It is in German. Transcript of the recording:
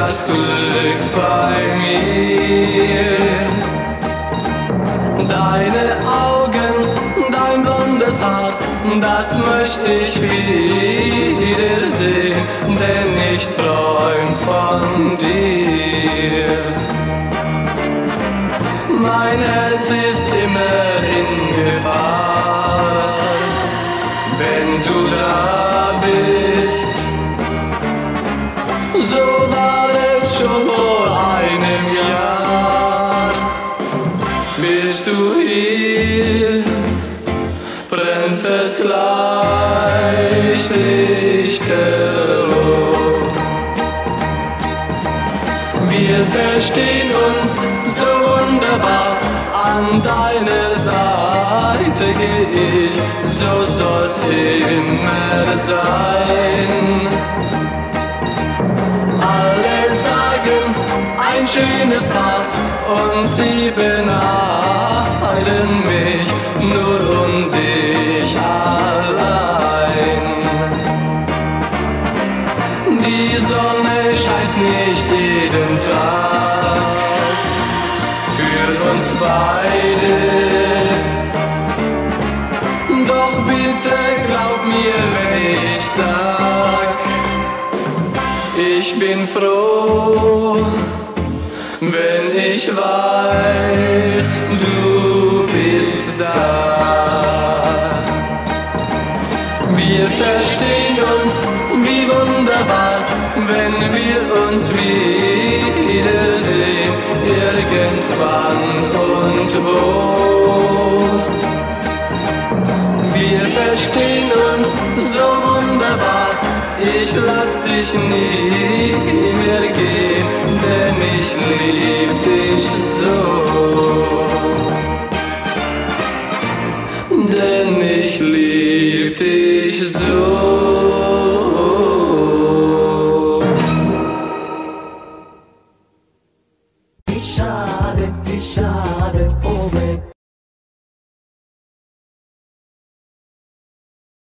das Glück bei mir. Deine Augen, dein blondes Haar, das möchte ich wiedersehen, denn ich träum von dir. Mein Herz ist immer in Gefahr, wenn du da bist. So war es schon vor einem Jahr. Bist du hier, brennt es gleich lichterloh. Wir verstehen uns so wunderbar, an deiner Seite geh ich, so soll's immer sein. Alle sagen, ein schönes Paar, und sie beneiden mich nur um dich allein. Die Sonne scheint nicht jeden Tag für uns beide. Doch bitte glaub mir, wenn ich sag, ich bin froh, wenn ich weiß, du bist da. Wir verstehen uns wie wunderbar, wenn wir uns wiedersehen, irgendwann und wo. Wir verstehen uns so wunderbar, ich lass dich nie